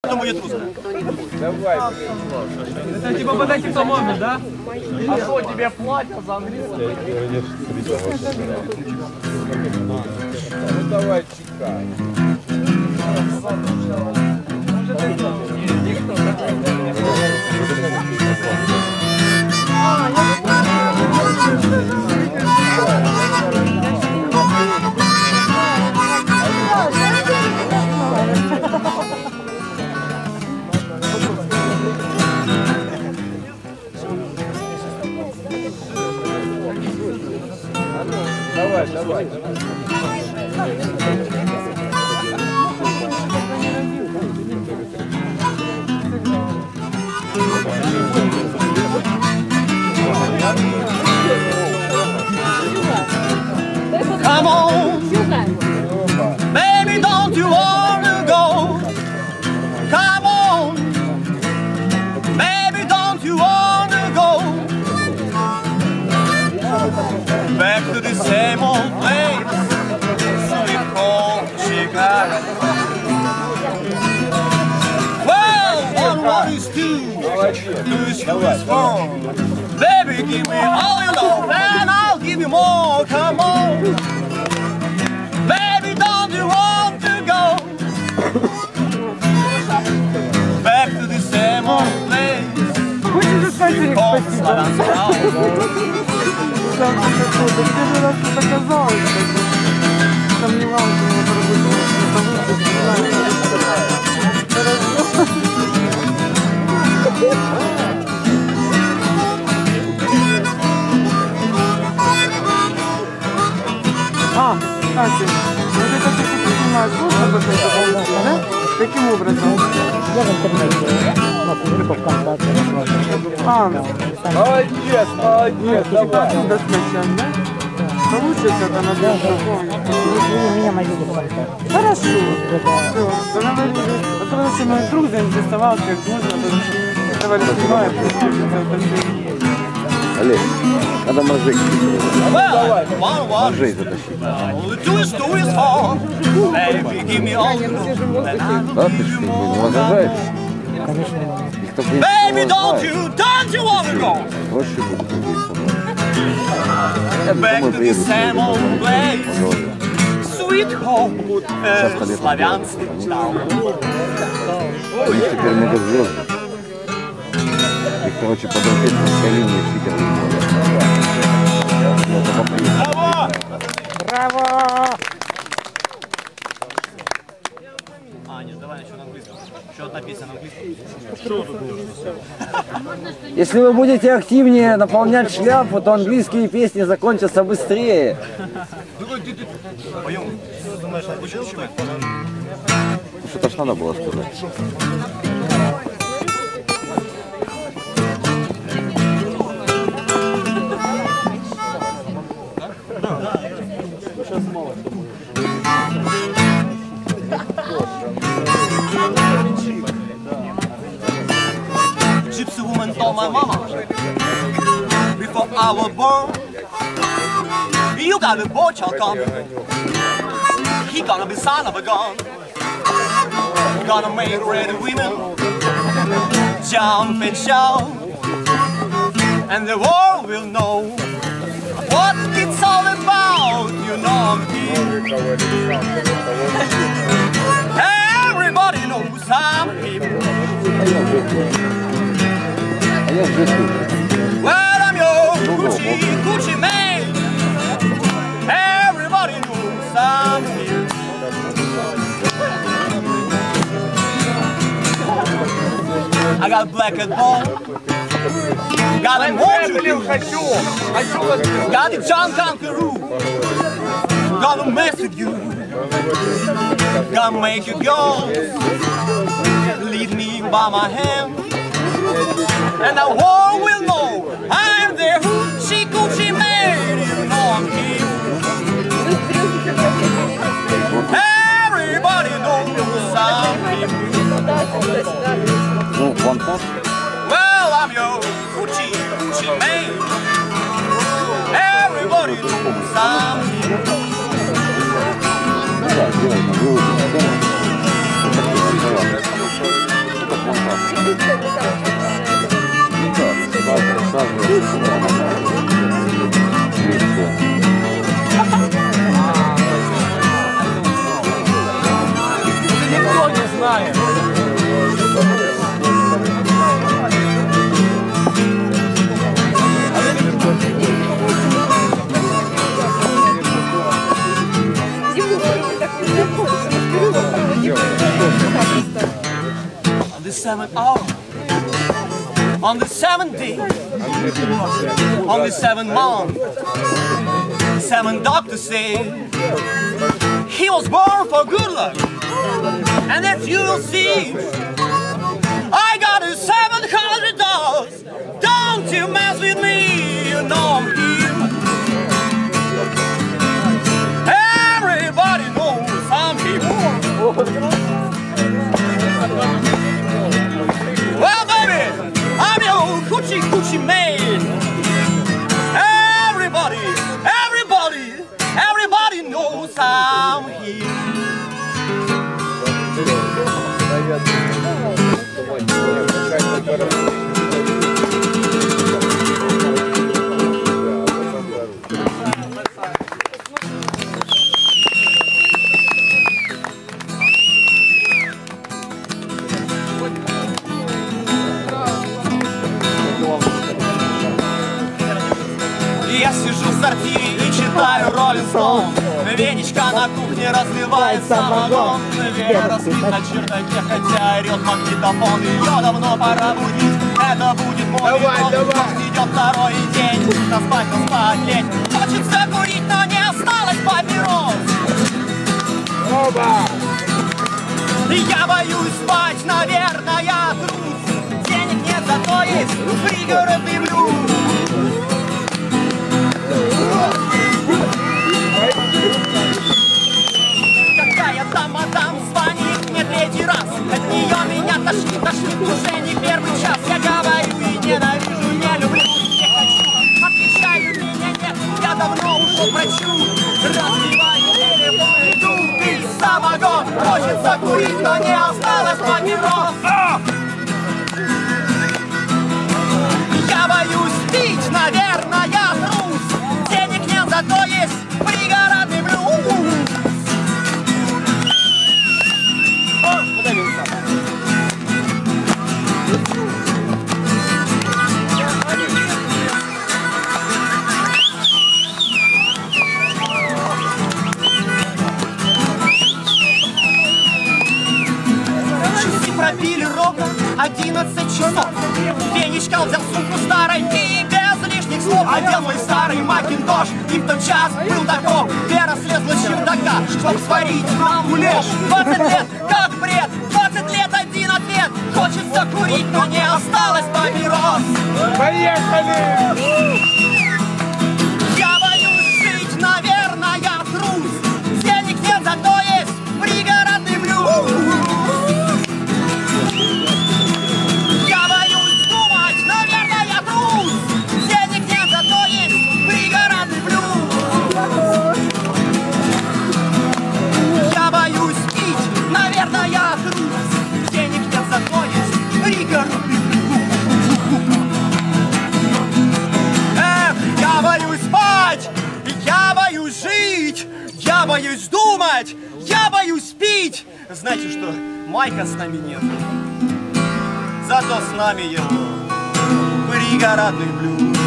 Будет русская. Давай. Это типа под этим номер, да? А что, тебе платят за английский? Ну давай, чекай. Давай, давай. Come on, baby, don't you wanna go? Come on, baby, don't you wanna go? Back to the same old place, sweet home Chicago. Well, one is two is four. Baby, give me all you know, and I'll give you more. Come on, baby, don't you want to go back to the same old place? Sweet home Chicago. Ты же раз показал, сомневался, кстати, вот это ты снимаешь, можно вот это, да? Каким образом? Я в интернете, на группу ВКонтакте. Молодец, молодец, давай. Оттуда скачать, да? Получится это на телефоне. У меня мобильный ВКонтакте. Хорошо. Все, договорились. Потому что мой друг заинтересовался, как можно, потому что давали снимаем, Олег, надо моржей. Well, one, Моржей затащить. all the two is four. Baby, give me all you know, and I'll Да, ты give что, you не more. возражаешь? Конечно, Их то, блин, Baby, don't уважают. you wanna go Проще будет людей с собой. Я back думаю, to the приеду same old place? поговорю. Sweet home, славянский тау. У них теперь мегазвезды. Их, короче, подругать на линии в Питер. Браво! Браво! Аня, давай еще на английском. Еще одна песня на английском. Если вы будете активнее наполнять шляпу, то английские песни закончатся быстрее. Поем. Думаешь, почему? Что-то ж надо было сказать. Gypsy woman told my mama before I was born, you got a boy child coming. He gonna be son of a gun. Gonna make ready women jump and shout, and the world will know what it's all about. You know I'm here. Everybody knows I'm here. А я здесь. Well, I'm your Gucci man. Everybody knows I'm here. I got black and bone. Got a mojo. Got the John Conqueror. Gonna mess with you. Gonna make you go. Lead me by my hand. And the world will know I'm there. Gucci man, you know I'm here. Everybody knows I'm here. Ну, вон так. Well, I'm your Gucci man. Everybody knows I'm here. Да, делай, Никто не знает. On the 7th hour, on the 7th day, on the 7th month, 7 doctors say he was born for good luck, and as you will see, I got a $700. Don't you mess with me, you know I'm here. Everybody knows I'm here. Well, baby, I'm your coochie coochie man. Everybody knows I'm here. Я сижу в сортире и читаю Роллинг Стоун. Венечка на кухне разливает самогон. Вера спит на чердаке, хотя орет магнитофон. Ее давно пора будить, это будет мой винок. Идет второй день, на спать лень. Хочется курить, но не осталось папирос. Я боюсь спать, наверное, я трус. Денег нет, зато есть пригородный блюз. Какая мадам звонит мне 3-й раз. От нее меня тошнит уже не 1-й час. Я говорю и ненавижу, не люблю, не хочу. Отвечаю, меня нет, я давно ушел к врачу. Разбиваю телефон, иду пить самогон. Хочется курить, но не осталось папирос. Я боюсь пить, наверное, я трус. Денег нет, зато есть пригородный блюз. Часы пробили ровно 11 часов. Венечка взял сумку старой и без лишних слов надел мой старый макинтош. И в тот час был таков. Вера слезла с чердака, чтоб сварить нам гуляш. 20 лет, как бред, 20 лет один ответ. Хочется курить, но не осталось папирос. Поехали! Я боюсь жить, наверное, я трус. Денег нет, зато есть пригородный блюз. Я боюсь думать, наверное, я трус. Денег нет, зато есть пригородный блюз. Я боюсь пить, наверное, я трус. Денег нет, зато есть пригородный блюз. Я боюсь спать, я боюсь жить, я боюсь думать, я боюсь пить. Знаете что, Майка с нами нет, зато с нами его пригородный блюз.